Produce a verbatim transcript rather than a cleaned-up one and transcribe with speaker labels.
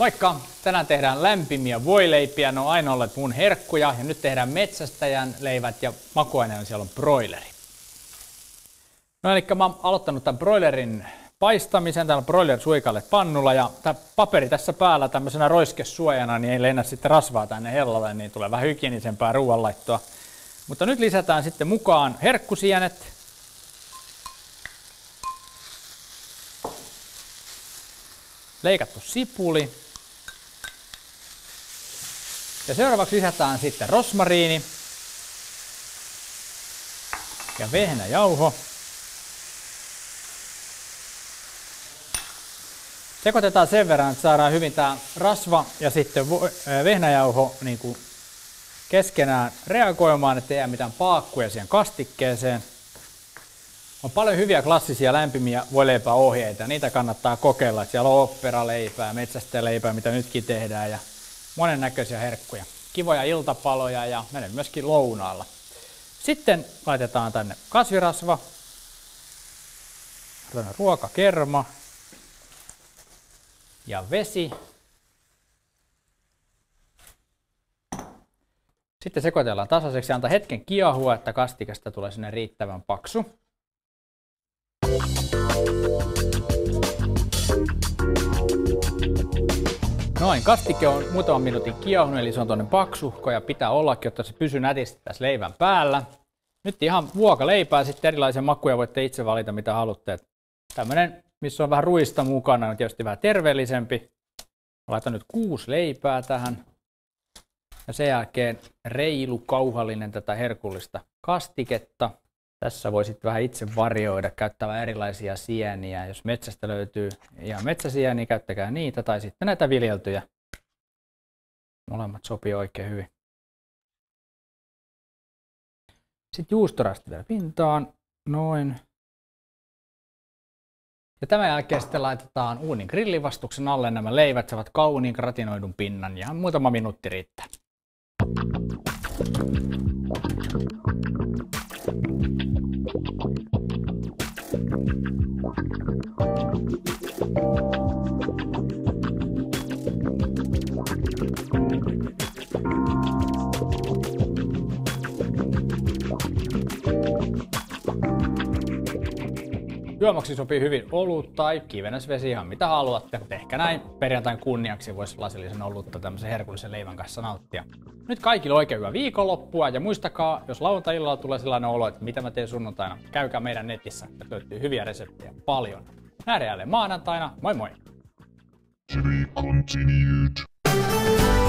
Speaker 1: Moikka! Tänään tehdään lämpimiä voileipiä, ne on aina olleet mun herkkuja ja nyt tehdään metsästäjän leivät ja makuaineena siellä on broileri. No eli mä oon aloittanut tämän broilerin paistamisen, täällä on broiler suikalle pannulla ja tämä paperi tässä päällä tämmöisenä roiskesuojana, niin ei lennä sitten rasvaa tänne hellalle, niin tulee vähän hygienisempää ruoanlaittoa. Mutta nyt lisätään sitten mukaan herkkusienet. Leikattu sipuli. Ja seuraavaksi lisätään sitten rosmariini ja vehnäjauho. Sekoitetaan sen verran, että saadaan hyvin tämä rasva ja sitten vehnäjauho niin kuin keskenään reagoimaan, ettei jää mitään paakkuja siihen kastikkeeseen. On paljon hyviä klassisia lämpimiä voileipäohjeita, niitä kannattaa kokeilla. Siellä on oopperaleipää, metsästäjäleipää, mitä nytkin tehdään ja monennäköisiä herkkuja. Kivoja iltapaloja ja menee myöskin lounaalla. Sitten laitetaan tänne kasvirasva, ruokakerma ja vesi. Sitten sekoitellaan tasaiseksi ja antaa hetken kiehua, että kastikesta tulee sinne riittävän paksu. Noin, kastike on muutaman minuutin kiehunut, eli se on tuonne paksuhko ja pitää ollakin, jotta se pysyy nätisti tässä leivän päällä. Nyt ihan vuokaleipää, sitten erilaisia makuja voitte itse valita mitä haluatte. Tämmönen, missä on vähän ruista mukana, on tietysti vähän terveellisempi. Laitan nyt kuusi leipää tähän. Ja sen jälkeen reilu kauhallinen tätä herkullista kastiketta. Tässä voi sitten vähän itse varioida, käyttää erilaisia sieniä. Jos metsästä löytyy ihan metsäsieniä, käyttäkää niitä tai sitten näitä viljeltyjä. Molemmat sopii oikein hyvin. Sitten juustorasti vielä pintaan, noin. Ja tämän jälkeen sitten laitetaan uunin grillivastuksen alle nämä leivät, saavat kauniin gratinoidun pinnan ja muutama minuutti riittää. Juomaksi sopii hyvin olut tai kivenäsvesi, ihan mitä haluatte. Ehkä näin perjantain kunniaksi voisi lasillisen olutta tämmöisen herkullisen leivän kanssa nauttia. Nyt kaikille oikein hyvää viikonloppua ja muistakaa, jos lauantai-illalla tulee sellainen olo, että mitä mä teen sunnuntaina, käykää meidän netissä, että löytyy hyviä reseptejä paljon. Nähdään jälleen maanantaina, moi moi!
Speaker 2: To be continued.